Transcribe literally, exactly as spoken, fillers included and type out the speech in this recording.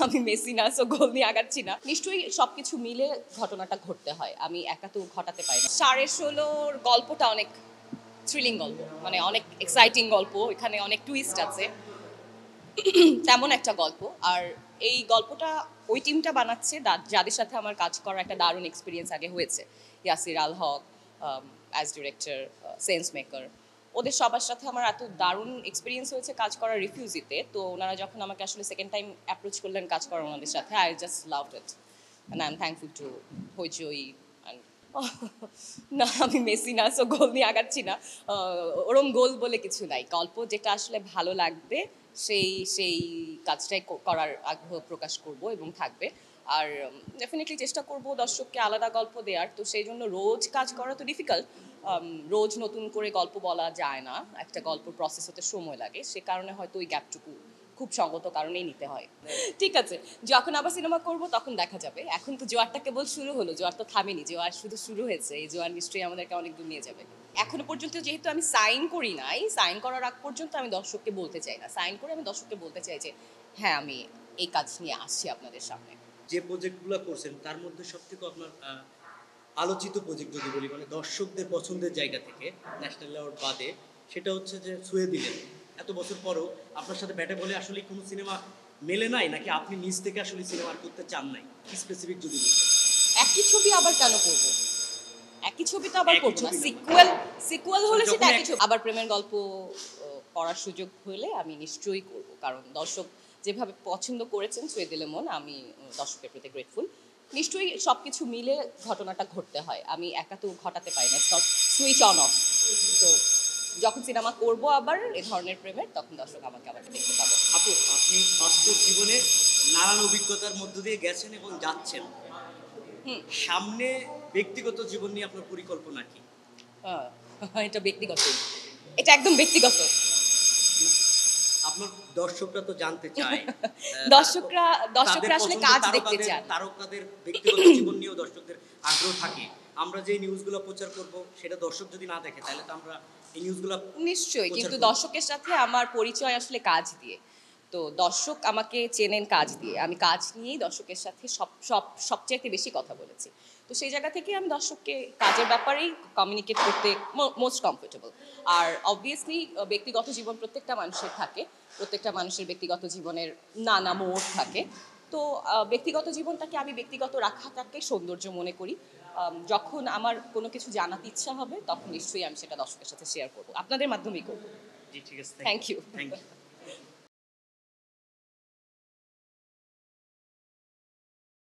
আমি মেসি না, সো গোল নিয়ে আগাচ্ছি না। নিশ্চয়ই সবকিছু মিলে ঘটনাটা ঘটতে হয়, আমি একা তো ঘটাতে পারি না। সাড়ে ষোলোর গল্পটা অনেক থ্রিলিং গল্প, মানে অনেক এক্সাইটিং গল্প, এখানে অনেক টুইস্ট আছে, তেমন একটা গল্প। আর এই গল্পটা ওই টিমটা বানাচ্ছে যাদের সাথে আমার কাজ করার একটা দারুণ এক্সপিরিয়েন্স আগে হয়েছে। Yasir Al Haque as director, sense maker, ওদের সবার সাথে আমার এত দারুণ এক্সপিরিয়েন্স হয়েছে কাজ করার রিফিউজিতে। তো ওনারা যখন আমাকে আসলে সেকেন্ড টাইম অ্যাপ্রোচ করলেন কাজ করার ওনাদের সাথে, I just loved it and I am thankful to Hoichoi. না, আমি মেসি না, সো গোল নিয়ে আগাচ্ছি না। ওরম গোল বলে কিছু নাই, গল্প যেটা আসলে ভালো লাগবে সেই সেই কাজটাই করার আগ্রহ প্রকাশ করব এবং থাকবে। আর ডেফিনেটলি চেষ্টা করব দর্শককে আলাদা গল্প দেওয়ার। তো সেই জন্য রোজ কাজ করা তো ডিফিকাল্ট, রোজ নতুন করে গল্প বলা যায় না, একটা গল্প প্রসেস হতে সময় লাগে, সে কারণে হয়তো ওই গ্যাপটুকু খুব সঙ্গত কারণেই নিতে হয়। ঠিক আছে, যখন আবার সিনেমা করব তখন দেখা যাবে। এখন তো জোয়ারটা কেবল শুরু হলো, জোয়ার তো থামেনি, জোয়ার শুধু শুরু হয়েছে। এই জোয়ার নিশ্চয়ই আমাদেরকে অনেক দূর নিয়ে যাবে। এখনো পর্যন্ত যেহেতু আমি সাইন করি নাই, সাইন করার আগ পর্যন্ত আমি দর্শককে বলতে চাই না। সাইন করে আমি দর্শককে বলতে চাই যে হ্যাঁ, আমি এই কাজ নিয়ে আসছি আপনাদের সামনে। যে প্রজেক্টগুলো করছেন তার মধ্যে সবথেকে আপনার আলোচিত প্রজেক্ট যদি বলি, মানে দর্শকদের পছন্দের জায়গা থেকে ন্যাশনাল অ্যাওয়ার্ড বাদে, সেটা হচ্ছে যে ছুঁয়ে দিলেন। এত বছর পরও আপনার সাথে ব্যাটে বলে আসলে কোনো সিনেমা মেলে নাই, নাকি আপনি নিজ থেকে আসলে সিনেমা করতে চান নাই? স্পেসিফিক যদি বলতেন। একই ছবি আবার কেন করব? একই ছবি তো আবার করব না, সিকুয়েল সিকুয়েল হলে সেটা একই ছবি। আবার প্রেমের গল্প করার সুযোগ হলে আমি নিশ্চয়ই করব, কারণ দর্শক যেভাবে পছন্দ করেছেন ছুঁয়ে দিলে মন, আমি দর্শকের প্রতি গ্রেটফুল। নিশ্চয়ই সব কিছু মিলে ঘটনাটা ঘটতে হয়, আমি একা তো ঘটাতে পারি না, নট সুইচ অন অফ। তো যখন সিনেমা করব আবার এ ধরনের প্রেমের, তখন দর্শক আমাকে আবার দেখতে পাবে। আপু, আপনি বাস্তব জীবনে নানান অভিজ্ঞতার মধ্য দিয়ে গেছেন এবং যাচ্ছেন, সামনে ব্যক্তিগত জীবন নিয়ে আপনার পরিকল্পনা কি? এটা ব্যক্তিগত, এটা একদম ব্যক্তিগত। আপনার দর্শকরা তো জানতে চায়, দর্শকরা দর্শকরা আসলে কাজ দেখতে চান। তারকাদের ব্যক্তিগত জীবন নিয়েও দর্শকদের আগ্রহ থাকে। আমরা যে নিউজগুলো প্রচার করব সেটা দর্শক যদি না দেখে, তাহলে তো আমরা এই নিউজগুলো নিশ্চয়ই, কিন্তু দর্শকের সাথে আমার পরিচয় আসলে কাজ দিয়ে। তো দর্শক আমাকে চেনেন কাজ দিয়ে, আমি কাজ নিয়েই দর্শকের সাথে সব সব সবচেয়ে বেশি কথা বলেছি। তো সেই জায়গা থেকে আমি দর্শককে কাজের ব্যাপারেই কমিউনিকেট করতে মোস্ট কমফোর্টেবল। আর অবভিয়াসলি ব্যক্তিগত জীবন প্রত্যেকটা মানুষের থাকে, প্রত্যেকটা মানুষের ব্যক্তিগত জীবনের নানা মোড় থাকে। তো ব্যক্তিগত জীবনটাকে আমি ব্যক্তিগত রাখাটাকে সৌন্দর্য মনে করি। যখন আমার কোনো কিছু জানাতে ইচ্ছা হবে তখন নিশ্চয়ই আমি সেটা দর্শকের সাথে শেয়ার করবো, আপনাদের মাধ্যমেই করবো। জি, ঠিক আছে, থ্যাংক ইউ। Thank you.